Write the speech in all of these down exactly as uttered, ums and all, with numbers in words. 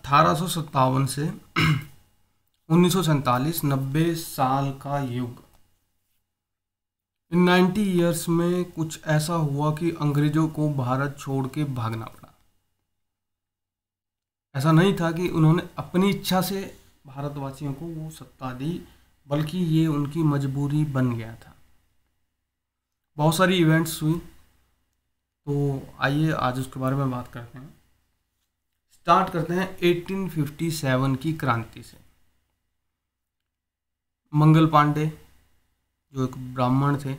अठारह सौ सत्तावन से उन्नीस सौ सैंतालीस, नब्बे साल का युग। इन नाइन्टी ईयर्स में कुछ ऐसा हुआ कि अंग्रेजों को भारत छोड़ के भागना पड़ा। ऐसा नहीं था कि उन्होंने अपनी इच्छा से भारतवासियों को वो सत्ता दी, बल्कि ये उनकी मजबूरी बन गया था। बहुत सारी इवेंट्स हुई, तो आइए आज उसके बारे में बात करते हैं। स्टार्ट करते हैं अठारह सौ सत्तावन की क्रांति से। मंगल पांडे जो एक ब्राह्मण थे,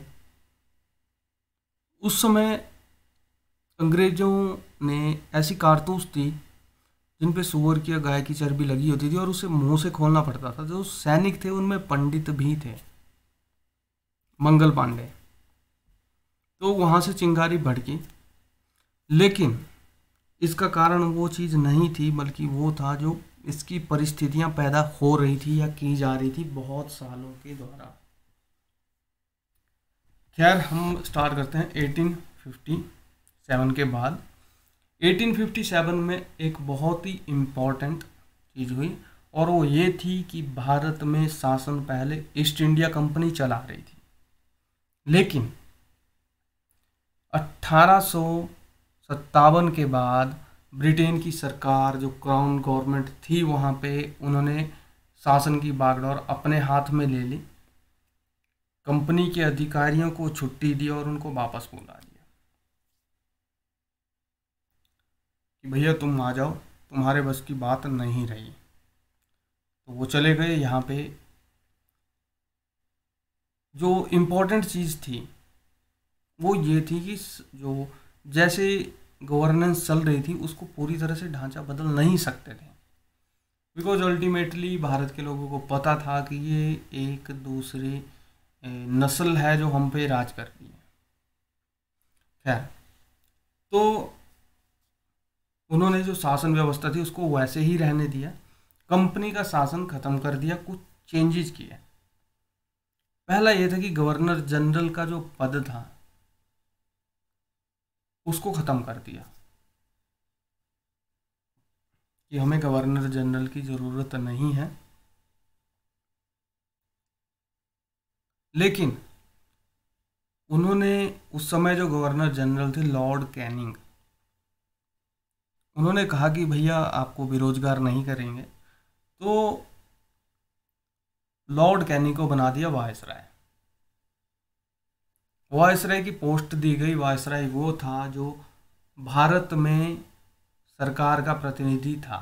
उस समय अंग्रेजों ने ऐसी कारतूस थी जिन पे सुअर की या गाय की चर्बी लगी होती थी और उसे मुंह से खोलना पड़ता था। जो सैनिक थे उनमें पंडित भी थे, मंगल पांडे। तो वहाँ से चिंगारी भड़की, लेकिन इसका कारण वो चीज़ नहीं थी, बल्कि वो था जो इसकी परिस्थितियां पैदा हो रही थी या की जा रही थी बहुत सालों के द्वारा। खैर, हम स्टार्ट करते हैं अठारह सौ सत्तावन के बाद। अठारह सौ सत्तावन में एक बहुत ही इम्पॉर्टेंट चीज़ हुई, और वो ये थी कि भारत में शासन पहले ईस्ट इंडिया कंपनी चला रही थी, लेकिन अठारह सौ सत्तावन के बाद ब्रिटेन की सरकार, जो क्राउन गवर्नमेंट थी वहाँ पे, उन्होंने शासन की बागडोर अपने हाथ में ले ली। कंपनी के अधिकारियों को छुट्टी दी और उनको वापस बुला दिया कि भैया तुम आ जाओ, तुम्हारे बस की बात नहीं रही। तो वो चले गए। यहाँ पे जो इम्पोर्टेंट चीज़ थी वो ये थी कि जो जैसे गवर्नेंस चल रही थी उसको पूरी तरह से ढांचा बदल नहीं सकते थे, बिकॉज अल्टीमेटली भारत के लोगों को पता था कि ये एक दूसरी नस्ल है जो हम पे राज करती है। खैर, तो उन्होंने जो शासन व्यवस्था थी उसको वैसे ही रहने दिया, कंपनी का शासन खत्म कर दिया, कुछ चेंजेस किए। पहला ये था कि गवर्नर जनरल का जो पद था उसको ख़त्म कर दिया कि हमें गवर्नर जनरल की ज़रूरत नहीं है। लेकिन उन्होंने उस समय जो गवर्नर जनरल थे लॉर्ड कैनिंग, उन्होंने कहा कि भैया आपको बेरोजगार नहीं करेंगे, तो लॉर्ड कैनिंग को बना दिया वायसराय। वायसराय की पोस्ट दी गई। वायसराय वो था जो भारत में सरकार का प्रतिनिधि था।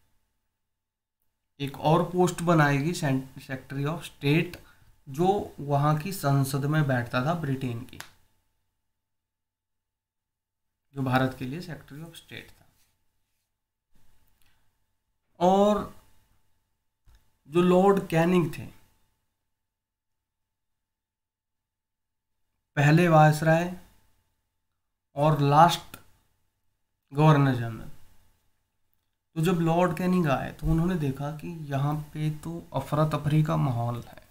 एक और पोस्ट बनाएगी सेक्रेटरी ऑफ स्टेट, जो वहाँ की संसद में बैठता था ब्रिटेन की, जो भारत के लिए सेक्रेटरी ऑफ स्टेट था। और जो लॉर्ड कैनिंग थे, पहले वायसराय और लास्ट गवर्नर जनरल। तो जब लॉर्ड कैनिंग आए तो उन्होंने देखा कि यहाँ पे तो अफरा तफरी का माहौल है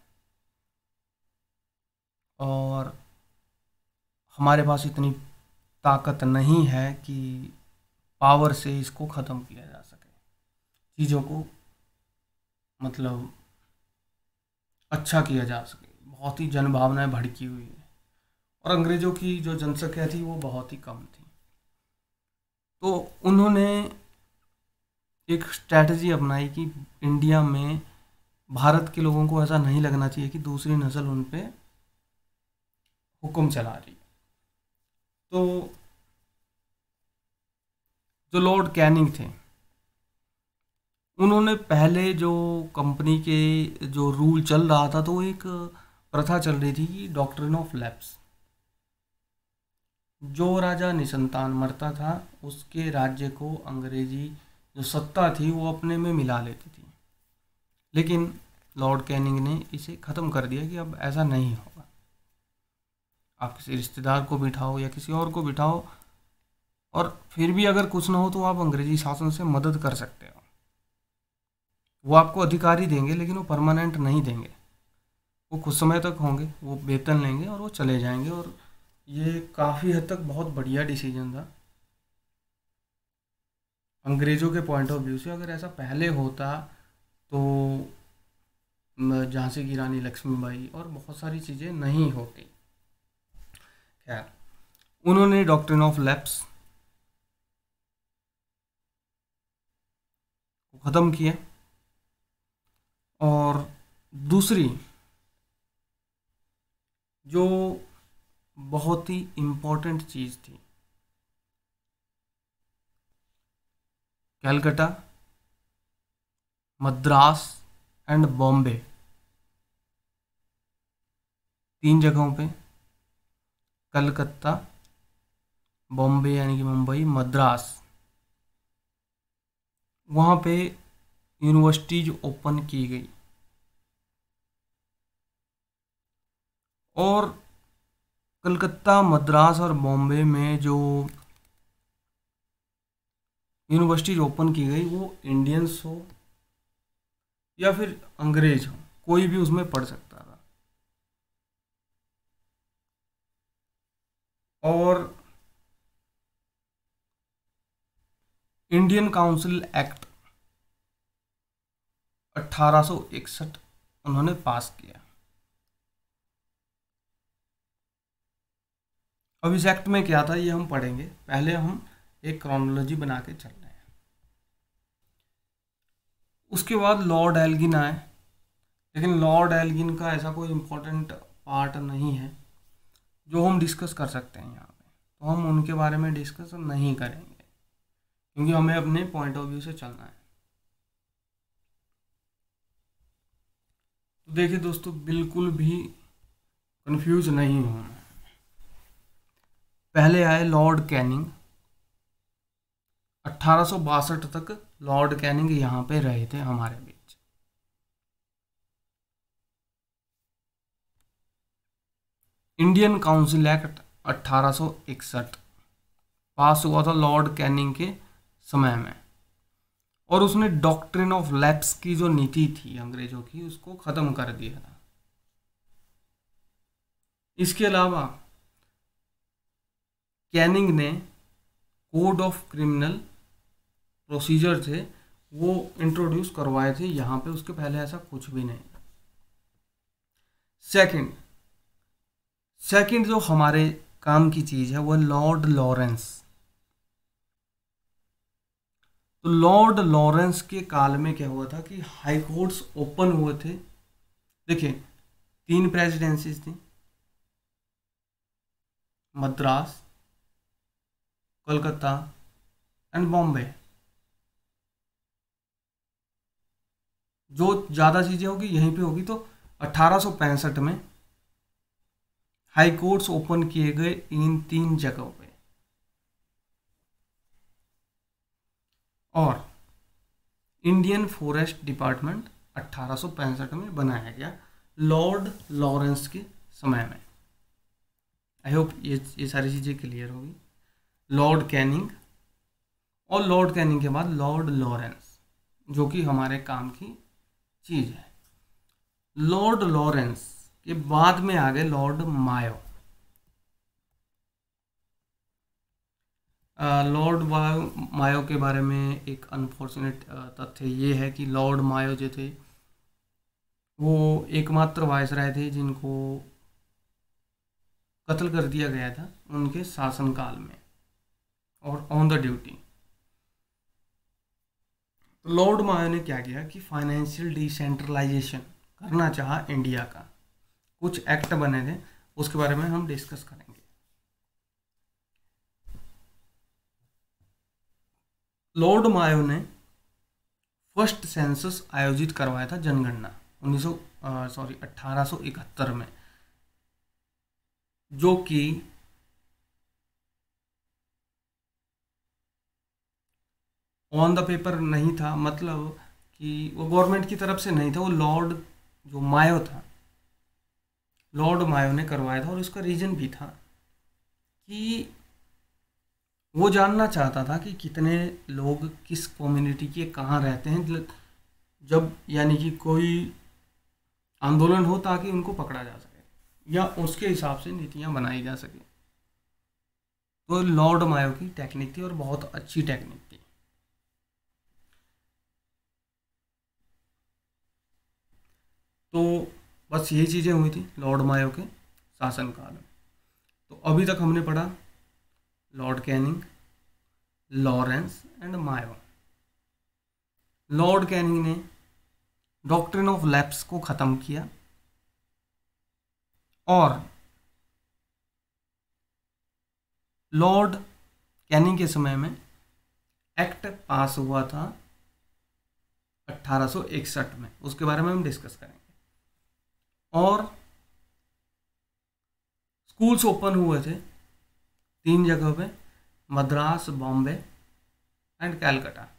और हमारे पास इतनी ताकत नहीं है कि पावर से इसको ख़त्म किया जा सके, चीज़ों को मतलब अच्छा किया जा सके। बहुत ही जनभावनाएं भड़की हुई है और अंग्रेज़ों की जो जनसंख्या थी वो बहुत ही कम थी। तो उन्होंने एक स्ट्रैटेजी अपनाई कि इंडिया में भारत के लोगों को ऐसा नहीं लगना चाहिए कि दूसरी नस्ल उन पे हुक्म चला रही। तो जो लॉर्ड कैनिंग थे, उन्होंने पहले जो कंपनी के जो रूल चल रहा था, तो एक प्रथा चल रही थी कि डॉक्ट्रिन ऑफ लैप्स, जो राजा निसंतान मरता था उसके राज्य को अंग्रेजी जो सत्ता थी वो अपने में मिला लेती थी। लेकिन लॉर्ड कैनिंग ने इसे ख़त्म कर दिया कि अब ऐसा नहीं होगा। आप किसी रिश्तेदार को बिठाओ या किसी और को बिठाओ, और फिर भी अगर कुछ ना हो तो आप अंग्रेजी शासन से मदद कर सकते हो। वो आपको अधिकार ही देंगे, लेकिन वो परमानेंट नहीं देंगे। वो कुछ समय तक होंगे, वो वेतन लेंगे और वो चले जाएंगे। और ये काफ़ी हद तक बहुत बढ़िया डिसीजन था। अंग्रेज़ों के पॉइंट ऑफ व्यू से अगर ऐसा पहले होता तो म, झांसी की रानी लक्ष्मीबाई और बहुत सारी चीज़ें नहीं होती। खैर, उन्होंने डॉक्ट्रिन ऑफ लैप्स को ख़त्म किया। और दूसरी जो बहुत ही इम्पोर्टेंट चीज़ थी, कलकत्ता, मद्रास एंड बॉम्बे, तीन जगहों पे, कलकत्ता, बॉम्बे यानी कि मुंबई, मद्रास, वहाँ पे यूनिवर्सिटीज ओपन की गई। और कलकत्ता, मद्रास और बॉम्बे में जो यूनिवर्सिटीज ओपन की गई वो इंडियंस हो या फिर अंग्रेज हो, कोई भी उसमें पढ़ सकता था। और इंडियन काउंसिल एक्ट अठारह सौ इकसठ उन्होंने पास किया। अब इस एक्ट में क्या था ये हम पढ़ेंगे, पहले हम एक क्रोनोलॉजी बना के चल रहे हैं। उसके बाद लॉर्ड एल्गिन आए, लेकिन लॉर्ड एल्गिन का ऐसा कोई इम्पोर्टेंट पार्ट नहीं है जो हम डिस्कस कर सकते हैं यहाँ पे, तो हम उनके बारे में डिस्कस नहीं करेंगे क्योंकि हमें अपने पॉइंट ऑफ व्यू से चलना है। तो देखिए दोस्तों, बिल्कुल भी कंफ्यूज नहीं होना। पहले आए लॉर्ड कैनिंग, अठारह सौ बासठ तक लॉर्ड कैनिंग यहाँ पे रहे थे हमारे बीच। इंडियन काउंसिल एक्ट अठारह सौ इकसठ पास हुआ था लॉर्ड कैनिंग के समय में, और उसने डॉक्ट्रिन ऑफ लैप्स की जो नीति थी अंग्रेजों की उसको ख़त्म कर दिया था। इसके अलावा कैनिंग ने कोड ऑफ क्रिमिनल प्रोसीजर थे वो इंट्रोड्यूस करवाए थे यहाँ पे, उसके पहले ऐसा कुछ भी नहीं। सेकंड सेकंड जो हमारे काम की चीज़ है वो लॉर्ड लॉरेंस। तो लॉर्ड लॉरेंस के काल में क्या हुआ था कि हाई कोर्ट्स ओपन हुए थे। देखिए, तीन प्रेसिडेंसीज थी, मद्रास, कोलकाता एंड बॉम्बे। जो ज़्यादा चीज़ें होगी यहीं पे होगी। तो अठारह सौ पैंसठ में हाई कोर्ट्स ओपन किए गए इन तीन जगहों पे। और इंडियन फॉरेस्ट डिपार्टमेंट अठारह सौ पैंसठ में बनाया गया लॉर्ड लॉरेंस के समय में। आई होप ये ये सारी चीज़ें क्लियर होगी। लॉर्ड कैनिंग और लॉर्ड कैनिंग के बाद लॉर्ड लॉरेंस, जो कि हमारे काम की चीज़ है। लॉर्ड लॉरेंस के बाद में आ गए लॉर्ड मायो। लॉर्ड मायो के बारे में एक अनफॉर्चुनेट तथ्य ये है कि लॉर्ड मायो जो थे वो एकमात्र वायसराय थे जिनको कत्ल कर दिया गया था उनके शासनकाल में और ऑन द ड्यूटी। तो लॉर्ड मायो ने क्या किया कि फाइनेंशियल डिसेंट्रलाइजेशन करना चाहा इंडिया का। कुछ एक्ट बने थे, उसके बारे में हम डिस्कस करेंगे। लॉर्ड मायो ने फर्स्ट सेंसस आयोजित करवाया था, जनगणना उन्नीस सौ सॉरी अठारह सौ इकहत्तर में, जो कि ऑन द पेपर नहीं था, मतलब कि वो गवर्नमेंट की तरफ से नहीं था, वो लॉर्ड जो मायो था, लॉर्ड मायो ने करवाया था। और इसका रीज़न भी था कि वो जानना चाहता था कि कितने लोग किस कम्युनिटी के कहाँ रहते हैं, जब यानी कि कोई आंदोलन हो ताकि उनको पकड़ा जा सके या उसके हिसाब से नीतियाँ बनाई जा सके। तो लॉर्ड मायो की टेक्निक थी और बहुत अच्छी टेक्निक थी। तो बस यही चीज़ें हुई थी लॉर्ड मायो के शासनकाल में। तो अभी तक हमने पढ़ा lord Canning, Lawrence and Mayo. Lord Canning ने डॉक्ट्रिन ऑफ लैप्स को ख़त्म किया और लॉर्ड कैनिंग के समय में एक्ट पास हुआ था अठारह सौ इकसठ में, उसके बारे में हम डिस्कस करेंगे। और स्कूल्स ओपन हुए थे तीन जगह पे, Madras, Bombay and Calcutta.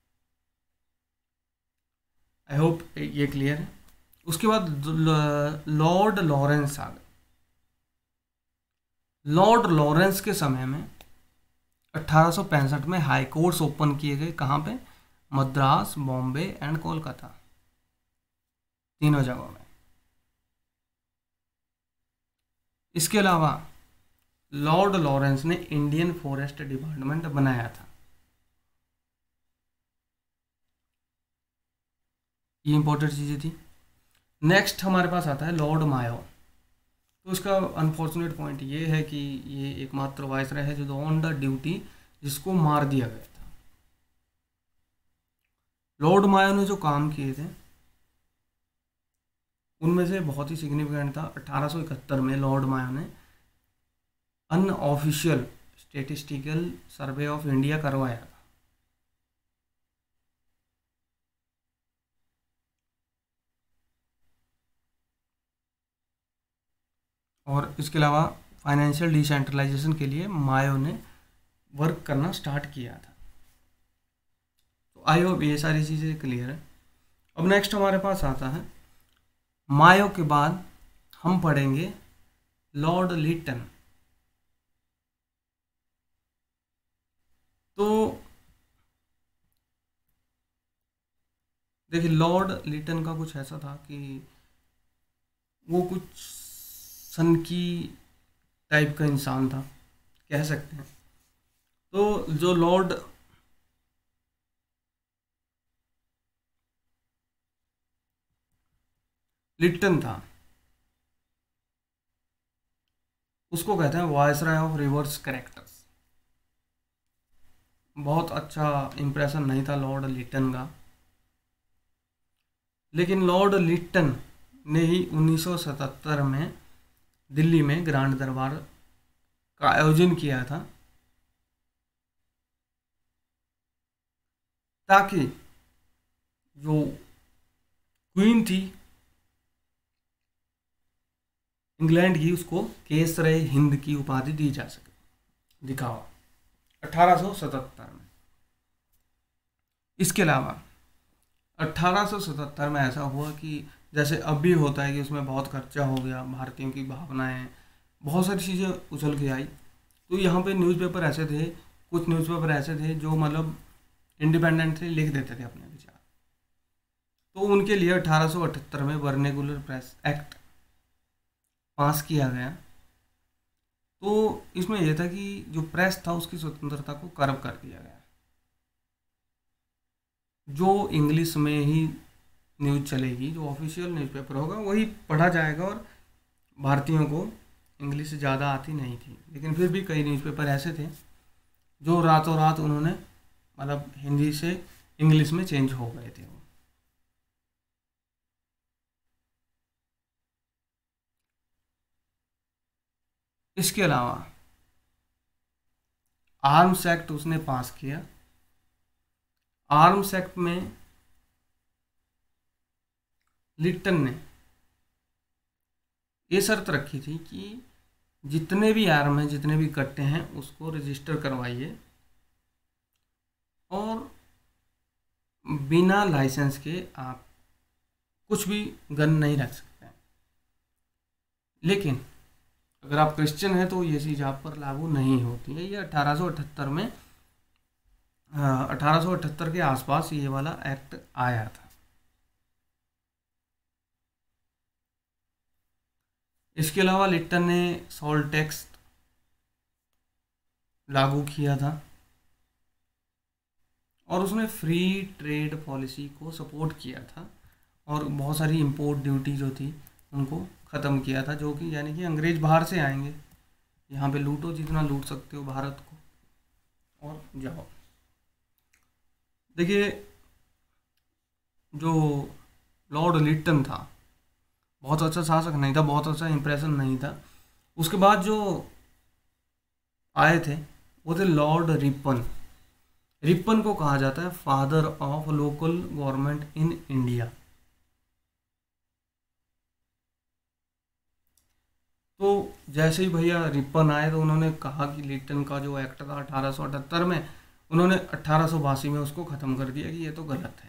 I hope ये क्लियर है। उसके बाद लॉर्ड लॉरेंस आ गए। लॉर्ड लॉरेंस के समय में अठारह सौ पैंसठ में हाई कोर्ट्स ओपन किए गए। कहाँ पे? मद्रास, बॉम्बे एंड कोलकाता, तीनों जगहों में। इसके अलावा लॉर्ड लॉरेंस ने इंडियन फॉरेस्ट डिपार्टमेंट बनाया था। ये इंपॉर्टेंट चीज़ें थी। नेक्स्ट हमारे पास आता है लॉर्ड मायो। तो इसका अनफॉर्चुनेट पॉइंट ये है कि ये एकमात्र वायसराय है जो ऑन द ड्यूटी जिसको मार दिया गया था। लॉर्ड मायो ने जो काम किए थे उनमें से बहुत ही सिग्निफिकेंट था, अठारह सौ इकहत्तर में लॉर्ड मायो ने unofficial statistical survey of India करवाया था। और इसके अलावा फाइनेंशियल डिसेंट्रलाइजेशन के लिए मायो ने वर्क करना स्टार्ट किया था। तो आई होप ये सारी चीज़ें क्लियर है। अब नेक्स्ट हमारे पास आता है मायो के बाद हम पढ़ेंगे लॉर्ड लिटन। तो देखिए लॉर्ड लिटन का कुछ ऐसा था कि वो कुछ सन की टाइप का इंसान था, कह सकते हैं। तो जो लॉर्ड लिटन था उसको कहते हैं वायसराय ऑफ रिवर्स कैरेक्टर्स। बहुत अच्छा इंप्रेशन नहीं था लॉर्ड लिटन का, लेकिन लॉर्ड लिटन ने ही उन्नीस सौ सतहत्तर में दिल्ली में ग्रांड दरबार का आयोजन किया था ताकि जो क्वीन थी इंग्लैंड की उसको केसरे हिंद की उपाधि दी जा सके, दिखावा अठारह सौ सतहत्तर में। इसके अलावा अठारह सौ सतहत्तर में ऐसा हुआ कि जैसे अब भी होता है कि उसमें बहुत खर्चा हो गया, भारतीयों की भावनाएं, बहुत सारी चीज़ें उछल के आई। तो यहाँ पे न्यूज़पेपर ऐसे थे, कुछ न्यूज़पेपर ऐसे थे जो मतलब इंडिपेंडेंटली लिख देते थे अपने विचार। तो उनके लिए अठारह सौ अठहत्तर में वर्नेकुलर प्रेस एक्ट पास किया गया। तो इसमें यह था कि जो प्रेस था उसकी स्वतंत्रता को कर्व कर दिया गया, जो इंग्लिश में ही न्यूज़ चलेगी, जो ऑफिशियल न्यूज़पेपर होगा वही पढ़ा जाएगा। और भारतीयों को इंग्लिश ज़्यादा आती नहीं थी, लेकिन फिर भी कई न्यूज़पेपर ऐसे थे जो रातों रात उन्होंने मतलब हिंदी से इंग्लिश में चेंज हो गए थे वो। इसके अलावा आर्म्स एक्ट उसने पास किया। आर्म्स एक्ट में लिटन ने ये शर्त रखी थी कि जितने भी आर्म हैं, जितने भी कट्टे हैं, उसको रजिस्टर करवाइए और बिना लाइसेंस के आप कुछ भी गन नहीं रख सकते हैं। लेकिन अगर आप क्रिश्चियन हैं तो ये चीज़ आप पर लागू नहीं होती है। ये अठारह सौ अठहत्तर में अठारह सौ अठहत्तर के आसपास ये वाला एक्ट आया था। इसके अलावा लिटन ने सॉल्ट टैक्स लागू किया था और उसने फ्री ट्रेड पॉलिसी को सपोर्ट किया था और बहुत सारी इंपोर्ट ड्यूटी जो थी उनको ख़त्म किया था, जो कि यानी कि अंग्रेज बाहर से आएंगे, यहाँ पे लूटो जितना लूट सकते हो भारत को और जाओ। देखिए जो लॉर्ड लिट्टन था बहुत अच्छा शासक नहीं था, बहुत अच्छा इंप्रेशन नहीं था। उसके बाद जो आए थे वो थे लॉर्ड रिपन। रिपन को कहा जाता है father of local government in India. तो जैसे ही भैया रिपन आए तो उन्होंने कहा कि लिट्टन का जो एक्ट था अठारह सौ अठहत्तर में, उन्होंने अठारह सौ बासी में उसको ख़त्म कर दिया कि ये तो गलत है।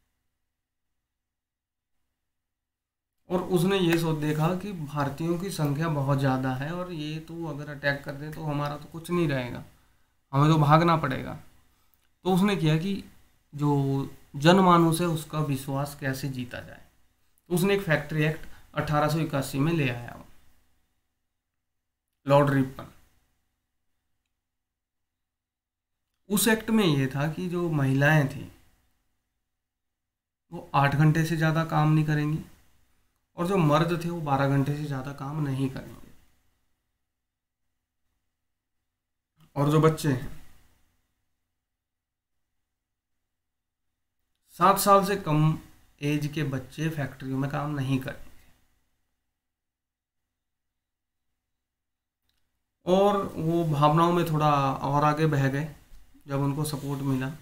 और उसने ये सोच देखा कि भारतीयों की संख्या बहुत ज़्यादा है और ये तो अगर अटैक कर दे तो हमारा तो कुछ नहीं रहेगा, हमें तो भागना पड़ेगा। तो उसने किया कि जो जनमानस है उसका विश्वास कैसे जीता जाए, तो उसने एक फैक्ट्री एक्ट अठारह सौ इक्यासी में ले आया वो, लॉर्ड रिपन। उस एक्ट में ये था कि जो महिलाएं थी वो आठ घंटे से ज़्यादा काम नहीं करेंगी और जो मर्द थे वो बारह घंटे से ज़्यादा काम नहीं करेंगे। और जो बच्चे हैं सात साल से कम एज के बच्चे फैक्ट्रियों में काम नहीं करेंगे। और वो भावनाओं में थोड़ा और आगे बह गए जब उनको सपोर्ट मिला।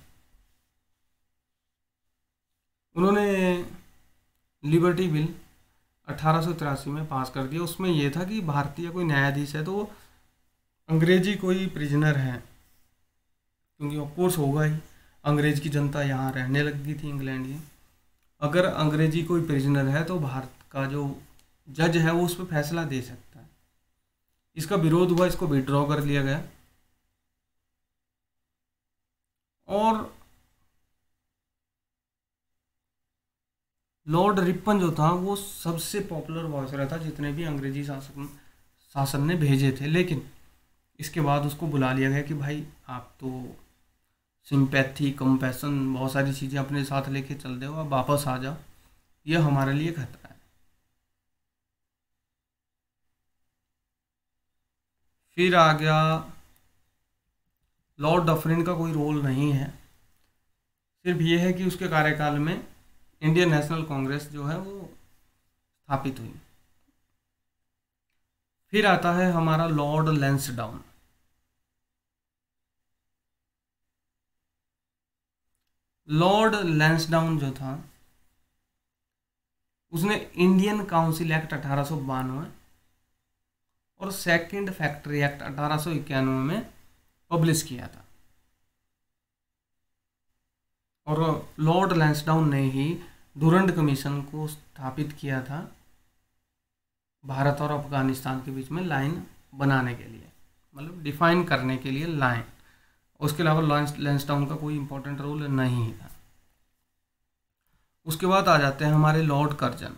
उन्होंने लिबर्टी बिल अठारह सौ तिरासी में पास कर दिया। उसमें यह था कि भारतीय कोई न्यायाधीश है तो वो अंग्रेजी कोई प्रिजनर है, क्योंकि ऑफ कोर्स होगा ही, अंग्रेज की जनता यहाँ रहने लग गई थी इंग्लैंड की। अगर अंग्रेजी कोई प्रिजनर है तो भारत का जो जज है वो उस पर फैसला दे सकता है। इसका विरोध हुआ, इसको विड्रॉ कर लिया गया। और लॉर्ड रिपन जो था वो सबसे पॉपुलर वॉइसरॉय था जितने भी अंग्रेजी शासन शासन ने भेजे थे। लेकिन इसके बाद उसको बुला लिया गया कि भाई आप तो सिंपैथी कंपैशन बहुत सारी चीज़ें अपने साथ लेके चल दे हो, आप वापस आ जाओ, ये हमारे लिए खतरा है। फिर आ गया लॉर्ड डफरिन का कोई रोल नहीं है, सिर्फ ये है कि उसके कार्यकाल में इंडियन नेशनल कांग्रेस जो है वो स्थापित हुई। फिर आता है हमारा लॉर्ड लैंसडाउन। लॉर्ड लैंसडाउन जो था उसने इंडियन काउंसिल एक्ट अठारह सौ बानवे और सेकंड फैक्ट्री एक्ट अठारह सौ इक्यानवे में पब्लिश किया था। और लॉर्ड लैंसडाउन ने ही डूरंड कमीशन को स्थापित किया था भारत और अफगानिस्तान के बीच में लाइन बनाने के लिए, मतलब डिफाइन करने के लिए लाइन। उसके अलावा लैंसडाउन का कोई इंपॉर्टेंट रोल नहीं था। उसके बाद आ जाते हैं हमारे लॉर्ड कर्जन।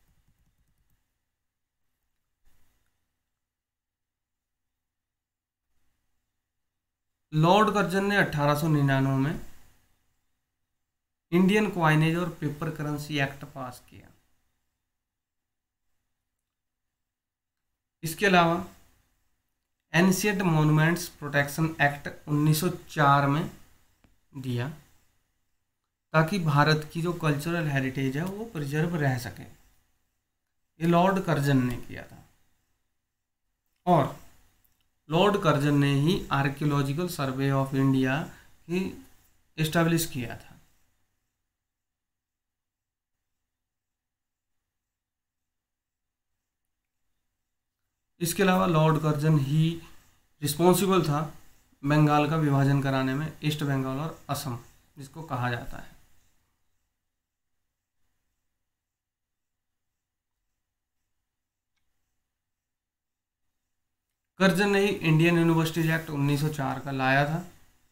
लॉर्ड कर्जन ने अठारह सौ निन्यानवे में इंडियन क्वाइनेज और पेपर करेंसी एक्ट पास किया। इसके अलावा एंशिएंट मॉन्यूमेंट्स प्रोटेक्शन एक्ट उन्नीस सौ चार में दिया ताकि भारत की जो कल्चरल हेरिटेज है वो प्रिजर्व रह सके। ये लॉर्ड कर्जन ने किया था। और लॉर्ड कर्जन ने ही आर्कियोलॉजिकल सर्वे ऑफ इंडिया की इस्टेब्लिश किया था। इसके अलावा लॉर्ड कर्जन ही रिस्पॉन्सिबल था बंगाल का विभाजन कराने में, ईस्ट बंगाल और असम जिसको कहा जाता है। कर्जन ने ही इंडियन यूनिवर्सिटीज एक्ट उन्नीस सौ चार का लाया था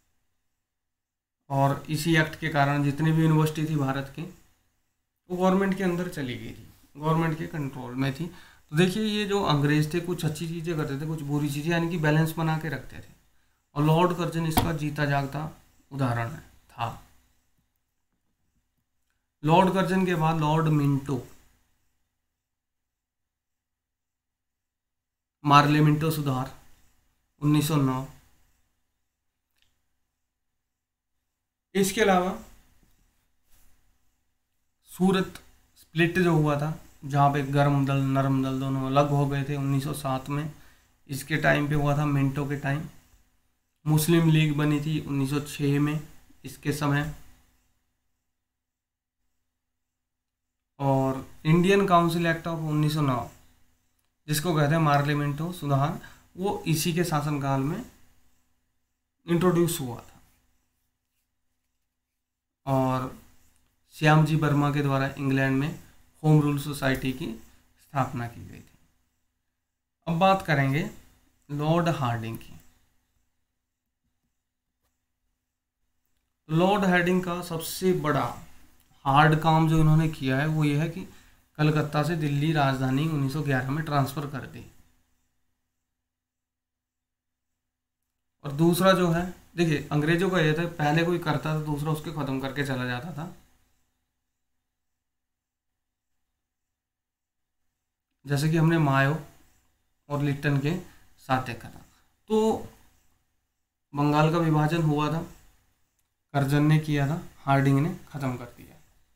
और इसी एक्ट के कारण जितनी भी यूनिवर्सिटी थी भारत की वो गवर्नमेंट के अंदर चली गई थी, गवर्नमेंट के कंट्रोल में थी। तो देखिए ये जो अंग्रेज थे कुछ अच्छी चीज़ें करते थे, कुछ बुरी चीज़ें, यानी कि बैलेंस बना के रखते थे। और लॉर्ड कर्जन इसका जीता जागता उदाहरण है था। लॉर्ड कर्जन के बाद लॉर्ड मिंटो, मार्ले मिंटो सुधार उन्नीस सौ नौ। इसके अलावा सूरत स्प्लिट जो हुआ था, जहाँ पे गर्म दल नरम दल दोनों अलग हो गए थे उन्नीस सौ सात में, इसके टाइम पे हुआ था मिंटो के टाइम। मुस्लिम लीग बनी थी उन्नीस सौ छह में इसके समय। और इंडियन काउंसिल एक्ट ऑफ उन्नीस सौ नौ, जिसको कहते हैं पार्लियामेंटो सुधार, वो इसी के शासनकाल में इंट्रोड्यूस हुआ था। और श्यामजी वर्मा के द्वारा इंग्लैंड में होम रूल सोसाइटी की स्थापना की गई थी। अब बात करेंगे लॉर्ड हार्डिंग की। लॉर्ड हार्डिंग का सबसे बड़ा हार्ड काम जो इन्होंने किया है वो ये है कि कलकत्ता से दिल्ली राजधानी उन्नीस सौ ग्यारह में ट्रांसफ़र कर दी। और दूसरा जो है, देखिए अंग्रेजों का ये था, पहले कोई करता था दूसरा उसके ख़त्म करके चला जाता था। जैसे कि हमने मायो और लिट्टन के साथ देखा था। तो बंगाल का विभाजन हुआ था, कर्जन ने किया था, हार्डिंग ने ख़त्म कर दिया।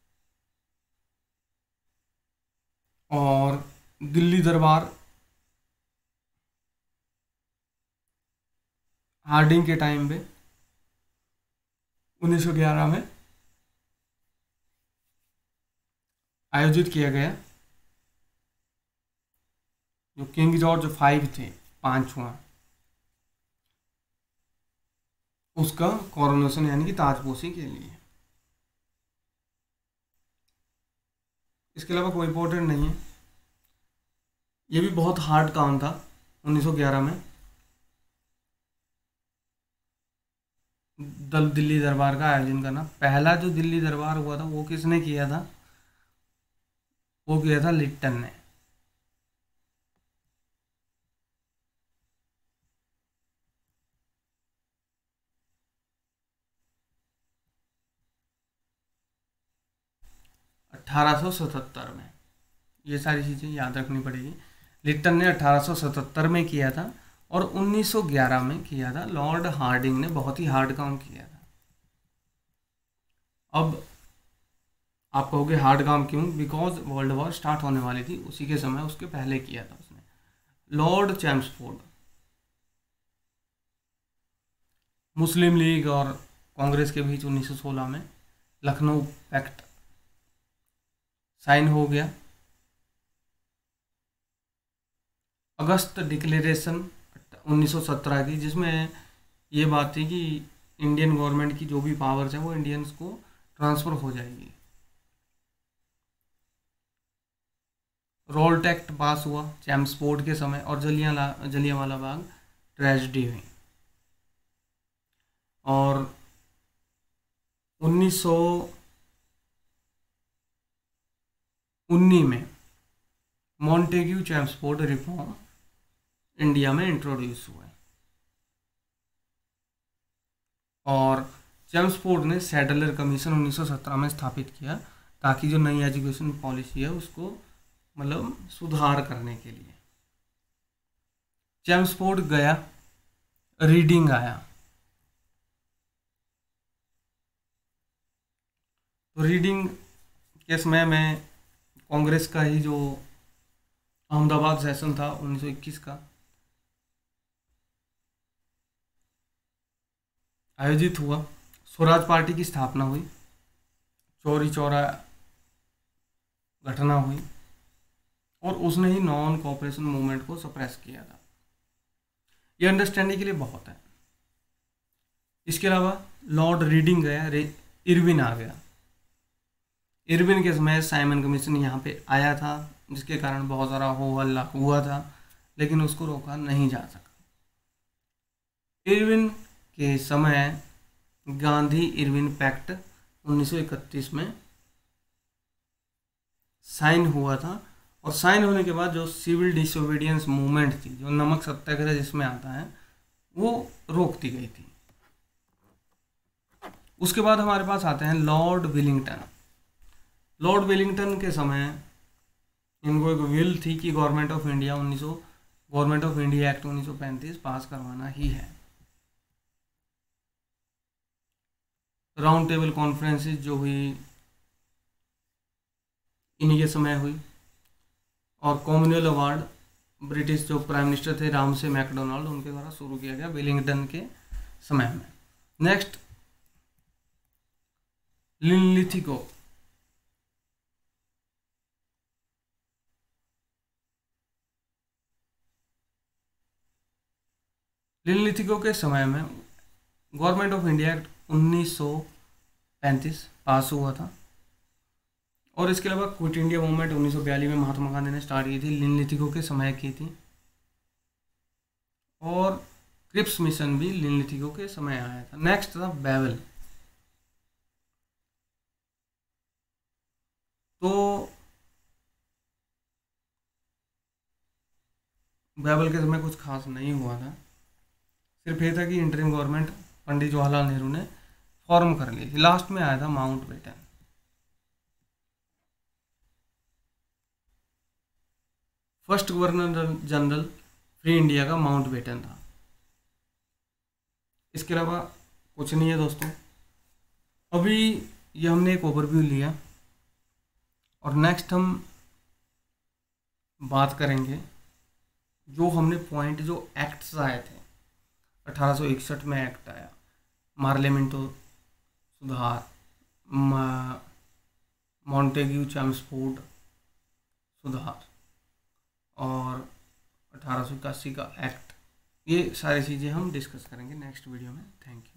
और दिल्ली दरबार हार्डिंग के टाइम पे उन्नीस सौ ग्यारह में आयोजित किया गया, जो किंग जॉर्ज फाइव थे, पांचवा, उसका कोरोनेशन यानी कि ताजपोशी के लिए। इसके अलावा कोई इम्पोर्टेंट नहीं है। ये भी बहुत हार्ड काम था उन्नीस सौ ग्यारह में दल दिल्ली दरबार का आयोजन करना। पहला जो दिल्ली दरबार हुआ था वो किसने किया था? वो किया था लिट्टन ने। अठारह सौ सतहत्तर में, ये सारी चीज़ें याद रखनी पड़ेगी। लिट्टन ने अठारह सौ सतहत्तर में किया था और उन्नीस सौ ग्यारह में किया था लॉर्ड हार्डिंग ने। बहुत ही हार्ड काम किया था। अब आप कहोगे हार्ड काम क्यों? बिकॉज वर्ल्ड वॉर स्टार्ट होने वाली थी उसी के समय, उसके पहले किया था उसने। लॉर्ड चैम्सफोर्ड, मुस्लिम लीग और कांग्रेस के बीच उन्नीस सौ सोलह में लखनऊ पैक्ट साइन हो गया। अगस्त डिक्लेरेशन उन्नीस सौ सत्रह की, जिसमें ये बात थी कि इंडियन गवर्नमेंट की जो भी पावर्स है वो इंडियंस को ट्रांसफ़र हो जाएगी। रोल्ट एक्ट पास हुआ चैम्सफोर्ड के समय और जलियां जलियांवाला बाग ट्रेजेडी हुई। और उन्नीस सौ उन्नीस में मॉन्टेग्यू चैम्सफोर्ड रिफॉर्म इंडिया में इंट्रोड्यूस हुआ है। और चैम्सफोर्ड ने सैडलर कमीशन उन्नीस सौ सत्रह में स्थापित किया ताकि जो नई एजुकेशन पॉलिसी है उसको मतलब सुधार करने के लिए। चैम्सफोर्ड गया, रीडिंग आया। तो रीडिंग के समय में कांग्रेस का ही जो अहमदाबाद सेशन था उन्नीस सौ इक्कीस का आयोजित हुआ। स्वराज पार्टी की स्थापना हुई, चौरी चौरा घटना हुई और उसने ही नॉन कोऑपरेशन मूवमेंट को सप्रेस किया था। ये अंडरस्टैंडिंग के लिए बहुत है। इसके अलावा लॉर्ड रीडिंग गया, इरविन आ गया। इरविन के समय साइमन कमीशन यहाँ पे आया था, जिसके कारण बहुत सारा हो हल्ला हुआ था, लेकिन उसको रोका नहीं जा सका। इरविन के समय गांधी इरविन पैक्ट उन्नीस सौ इकतीस में साइन हुआ था और साइन होने के बाद जो सिविल डिसोबीडियंस मूवमेंट थी, जो नमक सत्याग्रह जिसमें आता है, वो रोक दी गई थी। उसके बाद हमारे पास आते हैं लॉर्ड विलिंगटन। लॉर्ड वेलिंगटन के समय इनको एक विल थी कि गवर्नमेंट ऑफ इंडिया उन्नीस सौ गवर्नमेंट ऑफ इंडिया एक्ट उन्नीस सौ पैंतीस पास करवाना ही है। राउंड टेबल कॉन्फ्रेंसेस जो हुई इन्हीं के समय हुई, और कॉमनवेल्थ अवार्ड ब्रिटिश जो प्राइम मिनिस्टर थे राम से मैकडोनाल्ड उनके द्वारा शुरू किया गया वेलिंगटन के समय में। नेक्स्ट लिनलिथिगो। लिनलिथिगो के समय में गवर्नमेंट ऑफ इंडिया एक्ट उन्नीस सौ पैंतीस पास हुआ था, और इसके अलावा क्विट इंडिया मूवमेंट उन्नीस सौ बयालीस में महात्मा गांधी ने स्टार्ट की थी, लिनलिथिगो के समय की थी, और क्रिप्स मिशन भी लिनलिथिगो के समय आया था। नेक्स्ट था बेवल। तो बेवल के समय कुछ खास नहीं हुआ था, सिर्फ ये था कि इंटरिम गवर्नमेंट पंडित जवाहरलाल नेहरू ने फॉर्म कर ली थी। लास्ट में आया था Mountbatten. First governor general free India का माउंटबेटन था। इसके अलावा कुछ नहीं है दोस्तों। अभी ये हमने एक ओवरव्यू लिया, और नेक्स्ट हम बात करेंगे जो हमने पॉइंट जो एक्ट्स आए थे। अठारह सौ इकसठ में एक्ट आया मार्लियामेंटो सुधार, मॉन्टेग्यू चेम्सफोर्ड सुधार, और अठारह सौ इक्यासी का एक्ट। ये सारी चीज़ें हम डिस्कस करेंगे नेक्स्ट वीडियो में। Thank you.